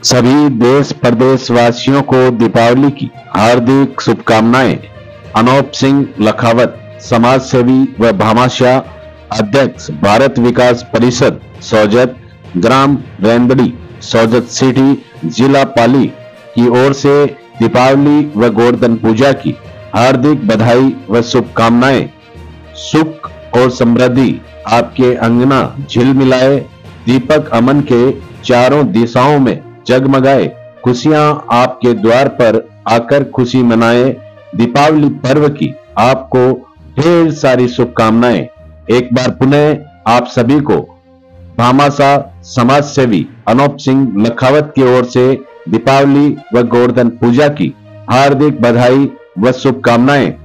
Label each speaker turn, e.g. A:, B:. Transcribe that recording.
A: सभी देश प्रदेश वासियों को दीपावली की हार्दिक शुभकामनाएं। अनोप सिंह लखावत, समाज सेवी व भामाशाह, अध्यक्ष भारत विकास परिषद, सौजत, ग्राम रेंदड़ी, सौजत सिटी, जिला पाली की ओर से दीपावली व गोवर्धन पूजा की हार्दिक बधाई व शुभकामनाएं। सुख और समृद्धि आपके अंगना झिलमिलाए, दीपक अमन के चारों दिशाओं में जगमगाए, खुशियां आपके द्वार पर आकर खुशी मनाए। दीपावली पर्व की आपको ढेर सारी शुभकामनाएं। एक बार पुनः आप सभी को भामाशाह समाज सेवी अनोप सिंह लखावत की ओर से दीपावली व गोवर्धन पूजा की हार्दिक बधाई व शुभकामनाएं।